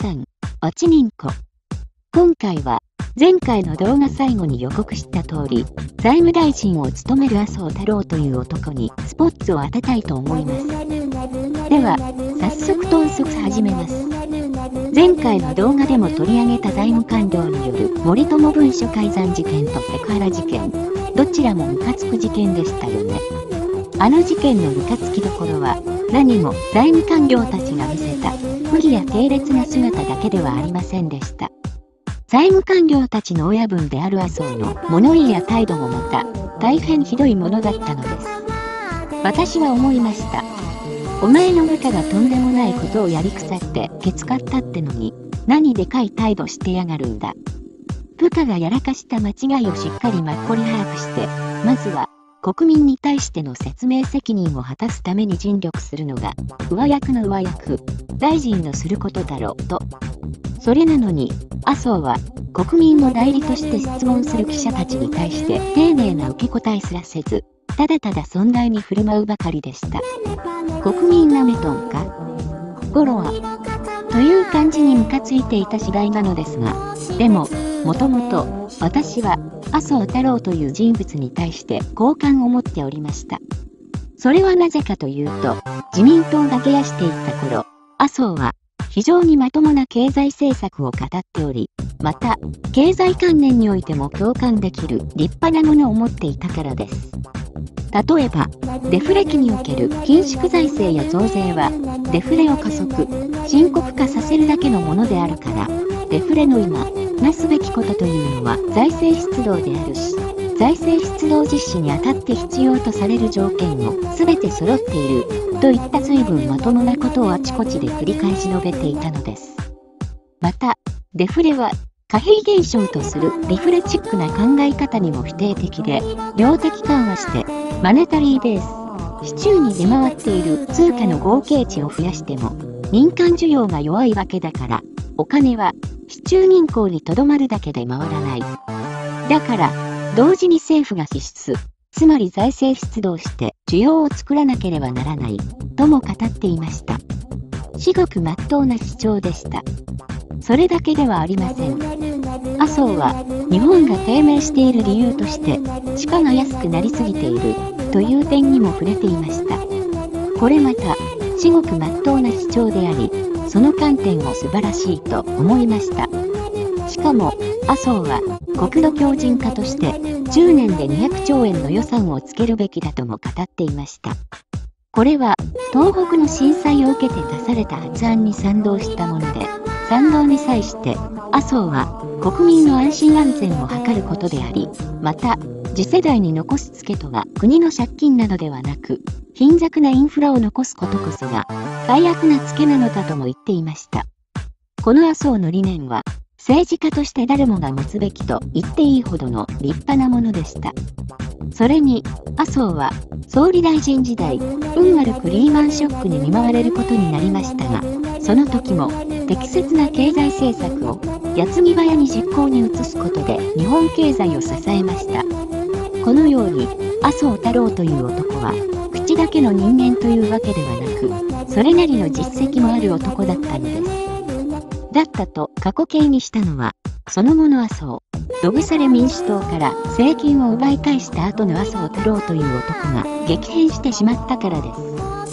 さん、おちにんこ。今回は、前回の動画最後に予告した通り、財務大臣を務める麻生太郎という男にスポッツを当てたいと思います。では、早速豚足始めます。前回の動画でも取り上げた財務官僚による森友文書改ざん事件とセクハラ事件、どちらもムカつく事件でしたよね。あの事件のムカつきどころは、何も財務官僚たちが見せた不義や低劣な姿だけではありませんでした。財務官僚たちの親分である麻生の物言いや態度もまた大変ひどいものだったのです。私は思いました。お前の部下がとんでもないことをやりくさってケツかったってのに、何でかい態度してやがるんだ。部下がやらかした間違いをしっかりまっこり把握して、まずは国民に対しての説明責任を果たすために尽力するのが、上役の上役、大臣のすることだろうと。それなのに、麻生は国民の代理として質問する記者たちに対して丁寧な受け答えすらせず、ただただ尊大に振る舞うばかりでした。国民なめとんかゴロはという感じにムカついていた次第なのですが、でも、もともと私は麻生太郎という人物に対して好感を持っておりました。それはなぜかというと、自民党が下野していた頃、麻生は非常にまともな経済政策を語っており、また、経済関連においても共感できる立派なものを持っていたからです。例えば、デフレ期における緊縮財政や増税は、デフレを加速、深刻化させるだけのものであるから、デフレの今、なすべきことというのは財政出動であるし、財政出動実施にあたって必要とされる条件も全て揃っている、といった随分まともなことをあちこちで繰り返し述べていたのです。また、デフレは、貨幣現象とするリフレチックな考え方にも否定的で、量的緩和して、マネタリーベース、市中に出回っている通貨の合計値を増やしても、民間需要が弱いわけだから、お金は市中銀行にとどまるだけで回らない。だから、同時に政府が支出、つまり財政出動して需要を作らなければならない、とも語っていました。至極真っ当な主張でした。それだけではありません。麻生は、日本が低迷している理由として、地価が安くなりすぎている、という点にも触れていました。これまた、至極真っ当な主張であり、その観点も素晴らしいと思いました。しかも、麻生は、国土強靭化として、10年で200兆円の予算をつけるべきだとも語っていました。これは、東北の震災を受けて出された発案に賛同したもので、賛同に際して、麻生は国民の安心安全を図ることであり、また、次世代に残すツケとは国の借金などではなく、貧弱なインフラを残すことこそが、最悪なツケなのだとも言っていました。この麻生の理念は、政治家として誰もが持つべきと言っていいほどの立派なものでした。それに、麻生は、総理大臣時代、運悪くリーマンショックに見舞われることになりましたが、その時も、適切な経済政策を、矢継ぎ早に実行に移すことで日本経済を支えました。このように、麻生太郎という男は、口だけの人間というわけではなく、それなりの実績もある男だったのです。だったと過去形にしたのは、その後の麻生、どぶされ民主党から政権を奪い返した後の麻生太郎という男が激変してしまったからです。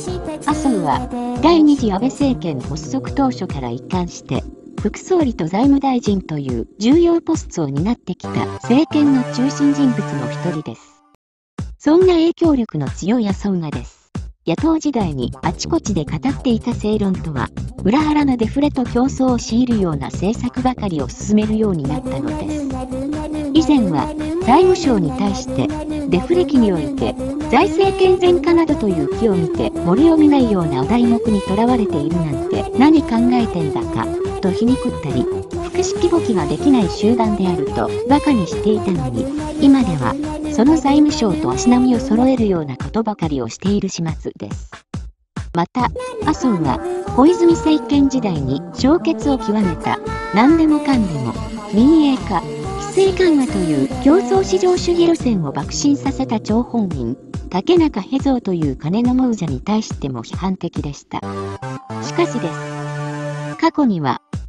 麻生は第二次安倍政権発足当初から一貫して副総理と財務大臣という重要ポストを担ってきた政権の中心人物の一人です。そんな影響力の強い麻生がです。野党時代にあちこちで語っていた正論とは、裏腹なデフレと競争を強いるような政策ばかりを進めるようになったのです。以前は財務省に対してデフレ期において財政健全化などという木を見て森を見ないようなお題目にとらわれているなんて何考えてんだかと皮肉ったり、複式簿記ができない集団であると馬鹿にしていたのに、今ではその財務省と足並みを揃えるようなことばかりをしている始末です。また、麻生が小泉政権時代に氷結を極めた何でもかんでも民営化、規制緩和という競争市場主義路線を爆心させた張本人、竹中平蔵という金の亡者に対しても批判的でした。しかしです。過去には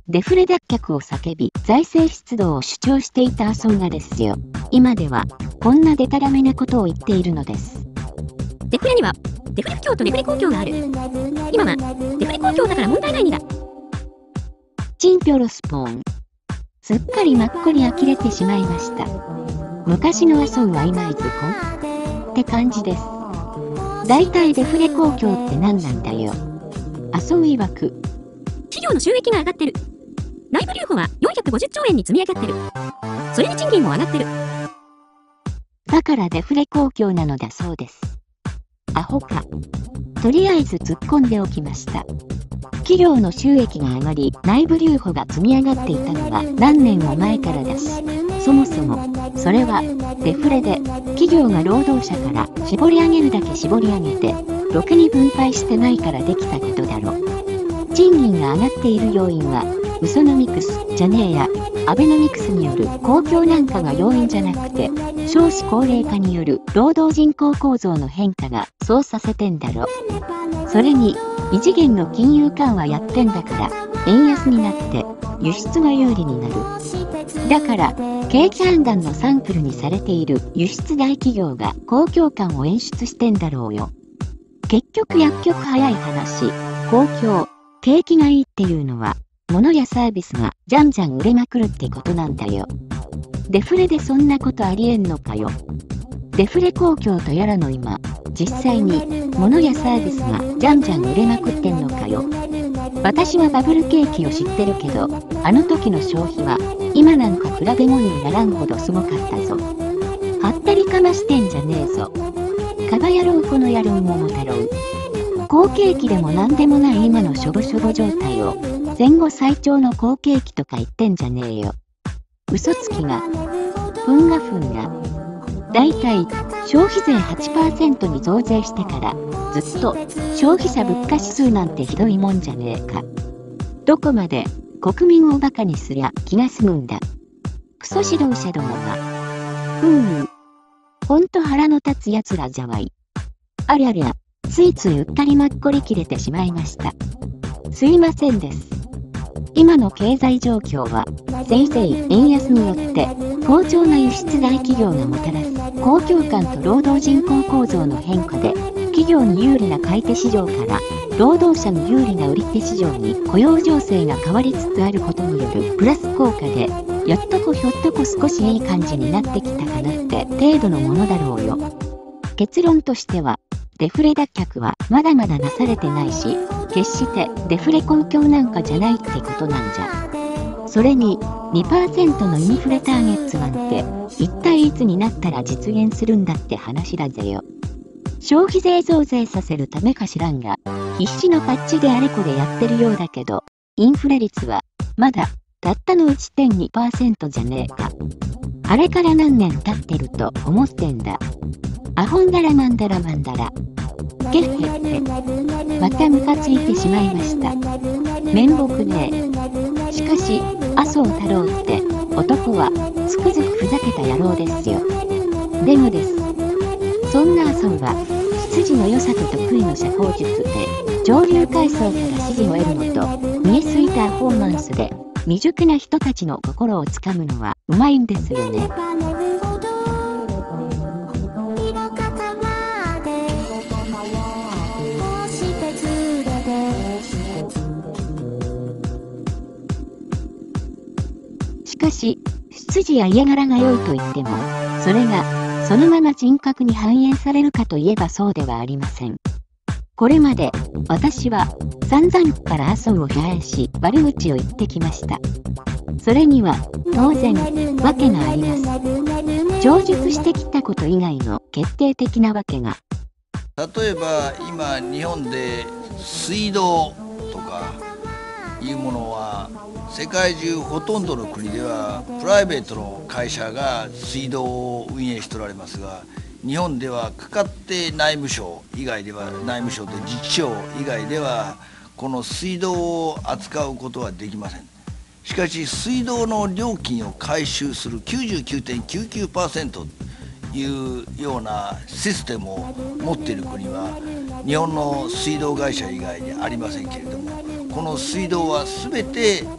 デフレ脱却を叫び財政出動を主張していた麻生がですよ。今ではこんなデタラメなことを言っているのです。 デフレにはデフレ不況とデフレ公共がある。今はデフレ公共だから問題ないんだ。 チンピョロスポーン。すっかりマッコリ呆れてしまいました。昔の麻生は今いずこって感じです。だいたいデフレ公共って何なんだよ。麻生曰く。 企業の収益が上がってる。内部留保は450兆円に積み上がってる。それに賃金も上がってる。 だからデフレ公共なのだそうです。アホか。とりあえず突っ込んでおきました。企業の収益が上がり、内部留保が積み上がっていたのは何年も前からだし、そもそも、それはデフレで、企業が労働者から絞り上げるだけ絞り上げて、ろくに分配してないからできたことだろ。賃金が上がっている要因は、ウソノミクスじゃねえや、アベノミクスによる公共なんかが要因じゃなくて、少子高齢化による労働人口構造の変化がそうさせてんだろ。それに、異次元の金融緩和やってんだから、円安になって輸出が有利になる。だから、景気判断のサンプルにされている輸出大企業が公共感を演出してんだろうよ。結局薬局早い話、公共、景気がいいっていうのは、物やサービスがじゃんじゃん売れまくるってことなんだよ。デフレでそんなことありえんのかよ。デフレ公共とやらの今、実際に物やサービスがじゃんじゃん売れまくってんのかよ。私はバブル景気を知ってるけど、あの時の消費は今なんか比べ物にならんほどすごかったぞ。はったりかましてんじゃねえぞ。かばやろうこの野郎桃太郎。好景気でもなんでもない今のしょぼしょぼ状態を戦後最長の好景気とか言ってんじゃねえよ。嘘つきが、ふんが。だいたい消費税 8% に増税してからずっと消費者物価指数なんてひどいもんじゃねえか。どこまで国民をバカにすりゃ気が済むんだ。クソ指導者どもが。ほんと腹の立つ奴らじゃわい。ありゃりゃ、ついついうっかりまっこり切れてしまいました。すいませんです。今の経済状況は、せいぜい円安によって好調な輸出大企業がもたらす公共感と労働人口構造の変化で、企業に有利な買い手市場から労働者に有利な売り手市場に雇用情勢が変わりつつあることによるプラス効果で、やっとこひょっとこ少しいい感じになってきたかなって程度のものだろうよ。結論としては、デフレ脱却はまだまだなされてないし、決してデフレ公共なんかじゃないってことなんじゃ。それに 2% のインフレターゲッツなんて一体いつになったら実現するんだって話だぜよ。消費税増税させるためかしらんが、必死のパッチであれこれやってるようだけど、インフレ率はまだたったの 1.2% じゃねえか。あれから何年経ってると思ってんだ。アホンダラマンダラマンダラ。けっへって。またムカついてしまいました。面目ねえ。しかし、麻生太郎って男はつくづくふざけた野郎ですよ。でもです。そんな麻生は、出自の良さと得意の社交術で、上流階層から支持を得るのと、見えすぎたパフォーマンスで、未熟な人たちの心をつかむのはうまいんですよね。しかし、出自や家柄が良いと言っても、それが、そのまま人格に反映されるかといえばそうではありません。これまで、私は、散々から麻生を批判し、悪口を言ってきました。それには、当然、訳があります。上述してきたこと以外の決定的な訳が。 例えば、今、日本で水道とかいうものは、世界中ほとんどの国ではプライベートの会社が水道を運営しておられますが、日本ではかかって内務省以外では、内務省と自治省以外ではこの水道を扱うことはできません。しかし水道の料金を回収する 99.99% というようなシステムを持っている国は日本の水道会社以外にありませんけれども、この水道は全て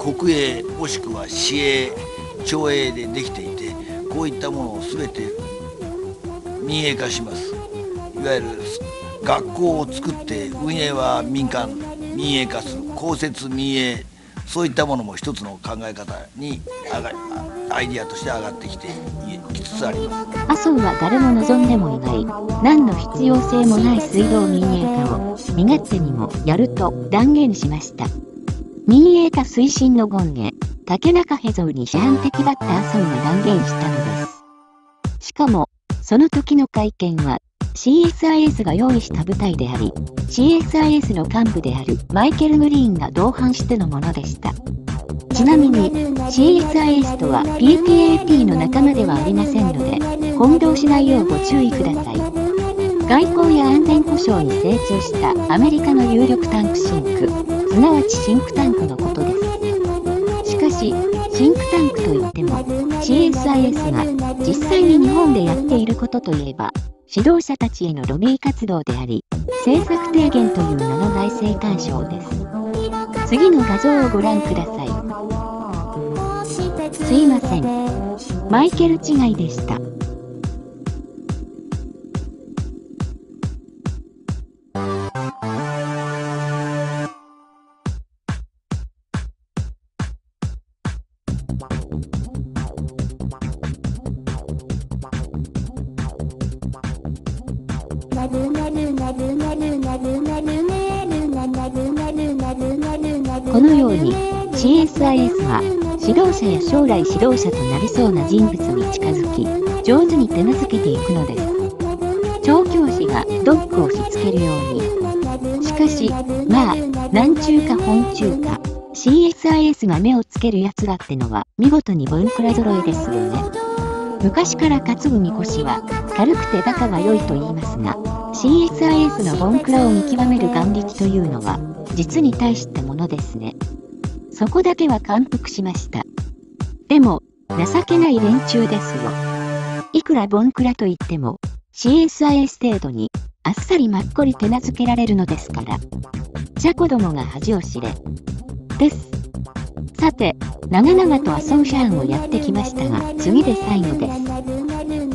国営もしくは市営町営でできていて、こういったものを全て民営化します。いわゆる学校を作って運営は民営化する公設民営、そういったものも一つの考え方にアイディアとして上がってきつつあります。 麻生は誰も望んでもいない、何の必要性もない水道民営化を身勝手にもやると断言しました。民営化推進の権下、竹中平蔵に批判的だった麻生が断言したのです。しかも、その時の会見は、CSIS が用意した舞台であり、CSIS の幹部であるマイケル・グリーンが同伴してのものでした。ちなみに CSIS とは PTAP の仲間ではありませんので、混同しないようご注意ください。外交や安全保障に精通したアメリカの有力タンクシンク、すなわちシンクタンクのことです。しかし、シンクタンクといっても CSIS が実際に日本でやっていることといえば、指導者たちへのロビー活動であり、政策提言という名の内政干渉です。次の画像をご覧ください。すいません。マイケル違いでした。このように CSIS は指導者や将来指導者となりそうな人物に近づき、上手に手なずけていくのです。調教師がドッグをしつけるように。しかし、まあ、なんちゅうか本ちゅうか、CSIS が目をつけるやつらってのは見事にボンクラ揃いですよね。昔から担ぐみこしは軽くてバカが良いと言いますが、CSIS のボンクラを見極める眼力というのは実に大したものですね。そこだけは感服しました。でも、情けない連中ですよ。いくらボンクラと言っても、CSIS 程度にあっさりまっこり手なずけられるのですから。じゃ子供が恥を知れ。です。さて、長々と麻生社案をやってきましたが、次で最後です。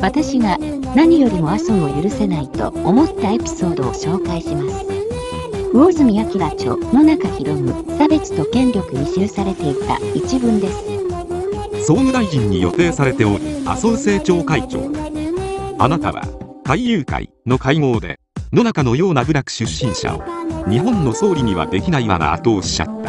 私が何よりも麻生を許せないと思ったエピソードを紹介します。魚住明著野中博夢差別と権力に記されていた一文です。 総務大臣に予定されておる麻生政調会長、あなたは海友会の会合で野中のような部落出身者を日本の総理にはできないわなとおっしゃった。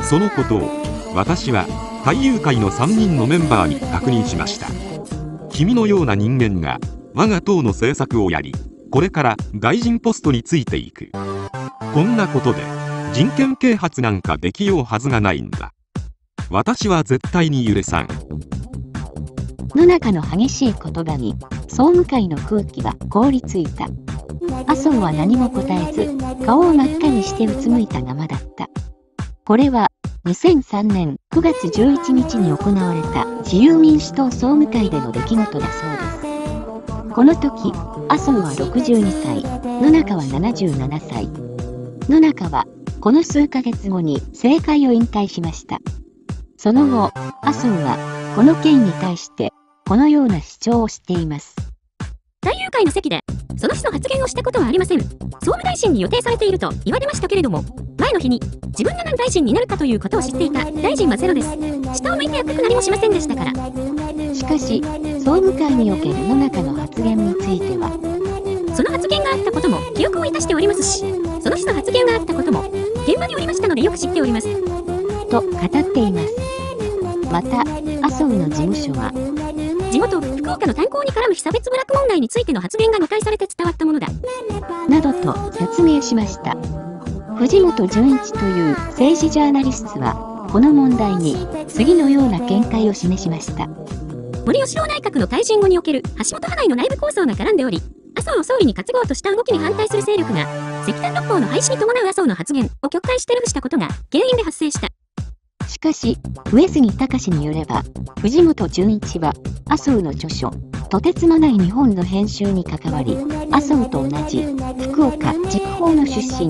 そのことを私は海友会の3人のメンバーに確認しました。君のような人間が我が党の政策をやり、これから大臣ポストについていく。こんなことで人権啓発なんかできようはずがないんだ。私は絶対に許さん。 野中の激しい言葉に総務会の空気は凍りついた。麻生は何も答えず、顔を真っ赤にしてうつむいたままだった。これは2003年9月11日に行われた自由民主党総務会での出来事だそうです。この時、麻生は62歳、野中は77歳。野中はこの数ヶ月後に政界を引退しました。その後、麻生はこの件に対してこのような主張をしています。 大友会の席でその種の発言をしたことはありません。総務大臣に予定されていると言われましたけれども、前の日に自分が何大臣になるかということを知っていた大臣はゼロです。下を向いてやったく何もしませんでしたから。 しかし、総務会における野中の発言については、 その発言があったことも記憶をいたしておりますし、その種の発言があったことも現場におりましたのでよく知っております。 と語っています。また、麻生の事務所は、 地元福岡の炭鉱に絡む被差別部落問題についての発言が誤解されて伝わったものだ。 などと説明しました。藤本純一という政治ジャーナリストは、この問題に次のような見解を示しました。 森喜朗内閣の退陣後における橋本派内の内部構想が絡んでおり、麻生を総理に担ごうとした動きに反対する勢力が、石炭六法の廃止に伴う麻生の発言を曲解して流したことが原因で発生した。 しかし、上杉隆によれば、藤本純一は、麻生の著書、とてつもない日本の編集に関わり、麻生と同じ福岡筑豊の出身、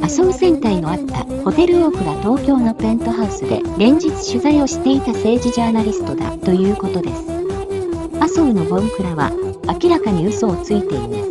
麻生船体のあったホテルオークラ東京のペントハウスで連日取材をしていた政治ジャーナリストだということです。麻生のボンクラは明らかに嘘をついています。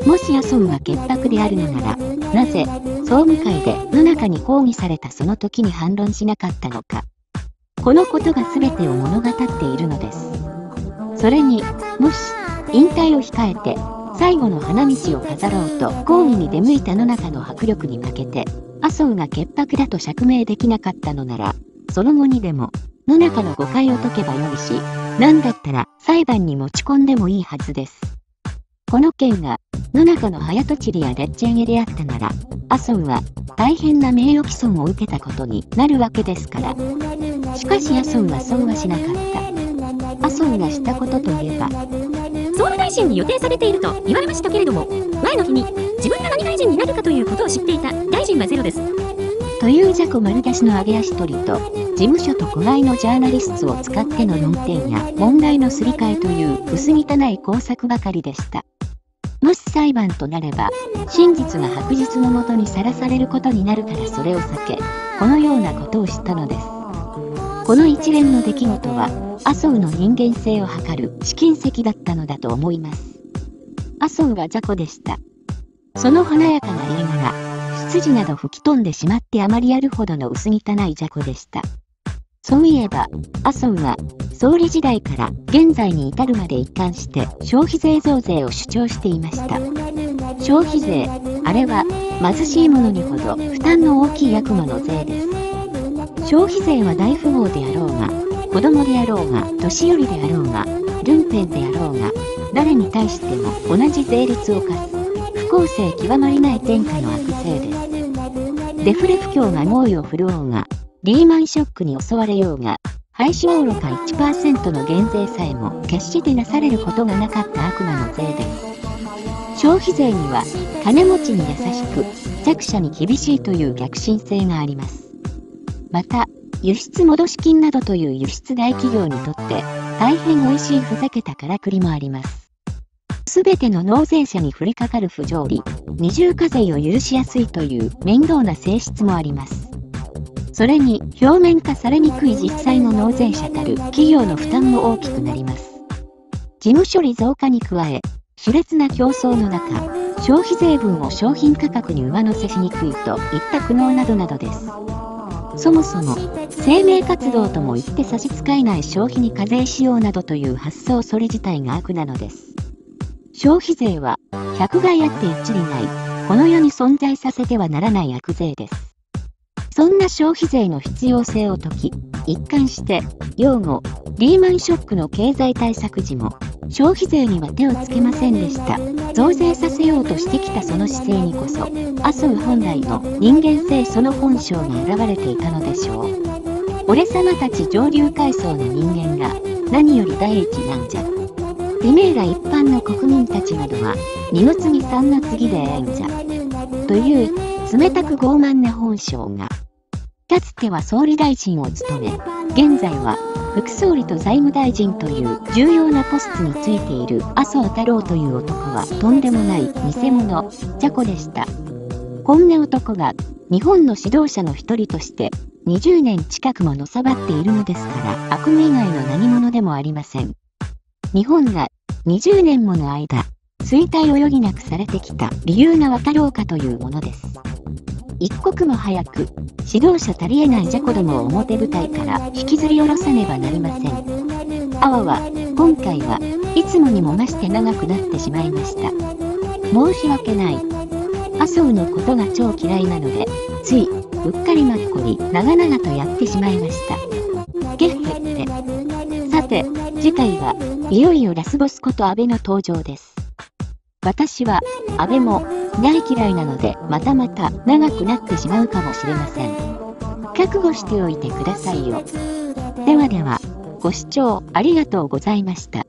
もし麻生が潔白であるのなら、なぜ総務会で野中に抗議されたその時に反論しなかったのか。このことが全てを物語っているのです。それに、もし引退を控えて最後の花道を飾ろうと抗議に出向いた野中の迫力に負けて、麻生が潔白だと釈明できなかったのなら、その後にでも野中の誤解を解けばよいし、なんだったら裁判に持ち込んでもいいはずです。この件が野中の早とちりやでっち上げであったなら、麻生は大変な名誉毀損を受けたことになるわけですから。しかし麻生はそうはしなかった。麻生がしたことといえば、 総務大臣に予定されていると言われましたけれども、前の日に自分が何大臣になるかということを知っていた大臣はゼロです。 というじゃこ丸出しの揚げ足取りと、事務所と子飼いのジャーナリストを使っての論点や問題のすり替えという薄汚い工作ばかりでした。もし裁判となれば、真実が白日のもとにさらされることになるからそれを避け、このようなことをしたのです。この一連の出来事は、麻生の人間性を図る試金石だったのだと思います。麻生は雑魚でした。その華やかな映画が、出自など吹き飛んでしまってあまりあるほどの薄汚い雑魚でした。そういえば、麻生は、総理時代から現在に至るまで一貫して消費税増税を主張していました。消費税、あれは貧しい者にほど負担の大きい悪魔の税です。消費税は大富豪であろうが、子供であろうが、年寄りであろうが、ルンペンであろうが、誰に対しても同じ税率を課す、不公正極まりない天下の悪税です。デフレ不況が猛威を振るおうが、リーマンショックに襲われようが、廃止おろか 1% の減税さえも決してなされることがなかった悪魔の税です。消費税には金持ちに優しく弱者に厳しいという逆進性があります。また、輸出戻し金などという輸出大企業にとって大変美味しいふざけたからくりもあります。すべての納税者に降りかかる不条理、二重課税を許しやすいという面倒な性質もあります。それに表面化されにくい実際の納税者たる企業の負担も大きくなります。事務処理増加に加え、熾烈な競争の中、消費税分を商品価格に上乗せしにくいといった苦悩などなどです。そもそも、生命活動とも言って差し支えない消費に課税しようなどという発想それ自体が悪なのです。消費税は、百害あって一利ない、この世に存在させてはならない悪税です。そんな消費税の必要性を説き、一貫して、擁護、リーマンショックの経済対策時も、消費税には手をつけませんでした。増税させようとしてきたその姿勢にこそ、麻生本来の人間性その本性が現れていたのでしょう。俺様たち上流階層の人間が、何より第一なんじゃ。てめえら一般の国民たちなどは、二の次三の次でええんじゃ。という、冷たく傲慢な本性が、かつては総理大臣を務め、現在は副総理と財務大臣という重要なポストについている麻生太郎という男はとんでもない偽物、雑魚でした。こんな男が日本の指導者の一人として20年近くものさばっているのですから悪夢以外の何者でもありません。日本が20年もの間、衰退を余儀なくされてきた理由がわかろうかというものです。一刻も早く指導者足りえない雑魚どもを表舞台から引きずり下ろさねばなりません。あわは今回はいつもにも増して長くなってしまいました。申し訳ない。麻生のことが超嫌いなので、ついうっかりまっこり長々とやってしまいました。ゲッヘッヘ。さて、次回はいよいよラスボスこと安倍の登場です。私は安倍も大嫌いなのでまた長くなってしまうかもしれません。覚悟しておいてくださいよ。ではでは、ご視聴ありがとうございました。